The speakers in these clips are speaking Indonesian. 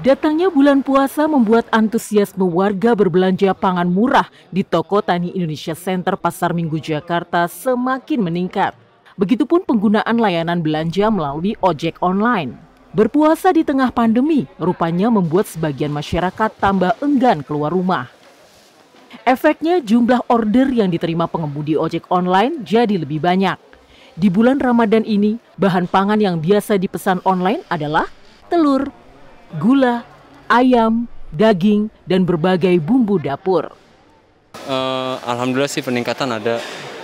Datangnya bulan puasa membuat antusiasme warga berbelanja pangan murah di Toko Tani Indonesia Center Pasar Minggu Jakarta semakin meningkat. Begitupun penggunaan layanan belanja melalui ojek online. Berpuasa di tengah pandemi rupanya membuat sebagian masyarakat tambah enggan keluar rumah. Efeknya jumlah order yang diterima pengemudi ojek online jadi lebih banyak. Di bulan Ramadan ini, bahan pangan yang biasa dipesan online adalah telur, gula, ayam, daging, dan berbagai bumbu dapur. Alhamdulillah sih peningkatan ada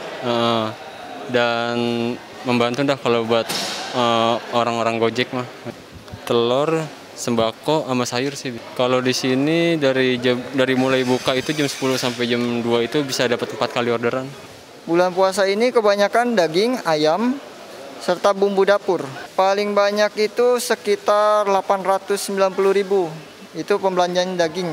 dan membantu dah kalau buat orang-orang Gojek mah. Telur, sembako, sama sayur sih. Kalau di sini dari mulai buka itu jam 10 sampai jam 2 itu bisa dapat 4 kali orderan. Bulan puasa ini kebanyakan daging, ayam, serta bumbu dapur. Paling banyak itu sekitar 890.000. Itu pembelanjaan daging.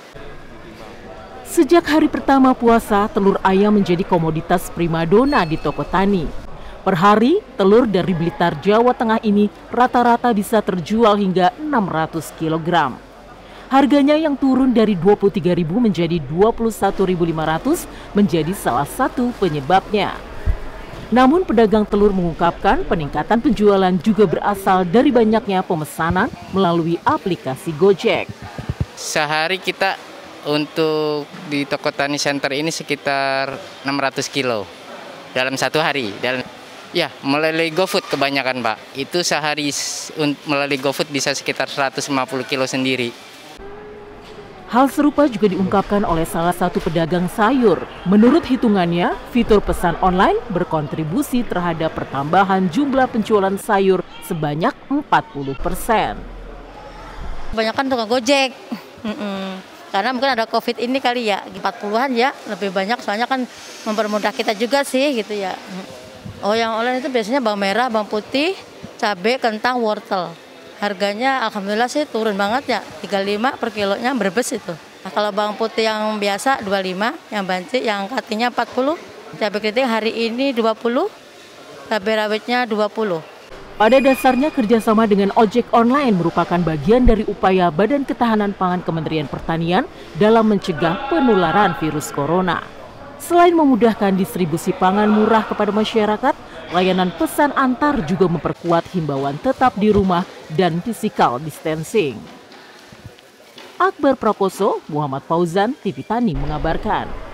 Sejak hari pertama puasa, telur ayam menjadi komoditas primadona di toko tani. Per hari, telur dari Blitar, Jawa Tengah ini rata-rata bisa terjual hingga 600 kg. Harganya yang turun dari Rp23.000 menjadi Rp21.500 menjadi salah satu penyebabnya. Namun pedagang telur mengungkapkan peningkatan penjualan juga berasal dari banyaknya pemesanan melalui aplikasi Gojek. Sehari kita untuk di Toko Tani Center ini sekitar 600 kilo dalam satu hari. Ya, melalui GoFood kebanyakan, Pak. Itu sehari melalui GoFood bisa sekitar 150 kilo sendiri. Hal serupa juga diungkapkan oleh salah satu pedagang sayur. Menurut hitungannya, fitur pesan online berkontribusi terhadap pertambahan jumlah penjualan sayur sebanyak 40%. Kebanyakan tukang Gojek. Karena mungkin ada COVID ini kali ya, 40-an ya, lebih banyak soalnya kan mempermudah kita juga sih gitu ya. Oh, yang online itu biasanya bawang merah, bawang putih, cabai, kentang, wortel. Harganya alhamdulillah sih turun banget ya, 35 per kilonya berbes itu. Nah, kalau bawang putih yang biasa 25, yang banci yang katinya 40, cabai keriting hari ini 20, cabai rawitnya 20. Pada dasarnya kerjasama dengan ojek online merupakan bagian dari upaya Badan Ketahanan Pangan Kementerian Pertanian dalam mencegah penularan virus corona. Selain memudahkan distribusi pangan murah kepada masyarakat, layanan pesan antar juga memperkuat himbauan tetap di rumah dan physical distancing. Akbar Prakoso, Muhammad Fauzan, TV Tani mengabarkan.